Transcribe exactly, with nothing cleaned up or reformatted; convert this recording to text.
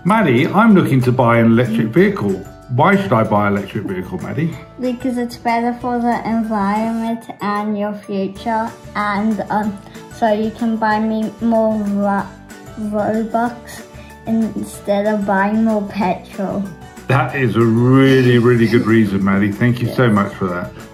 Maddie, I'm looking to buy an electric vehicle. Why should I buy an electric vehicle, Maddie? Because it's better for the environment and your future, and um, so you can buy me more ro Robux instead of buying more petrol. That is a really, really good reason, Maddie. Thank you so much for that.